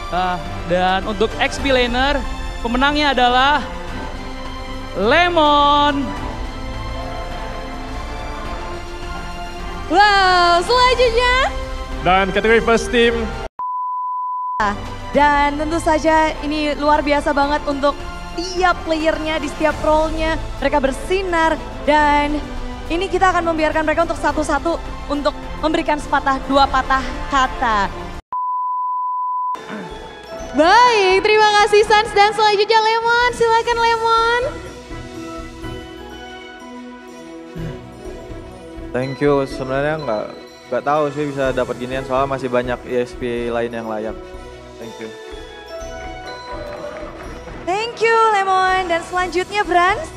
Dan untuk XP laner, pemenangnya adalah Lemon. Wow, selanjutnya. Dan kategori first team. Dan tentu saja ini luar biasa banget untuk tiap playernya di setiap role-nya. Mereka bersinar dan ini kita akan membiarkan mereka untuk satu-satu untuk memberikan dua patah kata. Baik, terima kasih Sans dan selanjutnya Lemon. Silakan Lemon. Thank you, sebenarnya nggak tahu sih bisa dapat ginian soalnya masih banyak ESP lain yang layak. Thank you. Thank you Lemon dan selanjutnya Brans.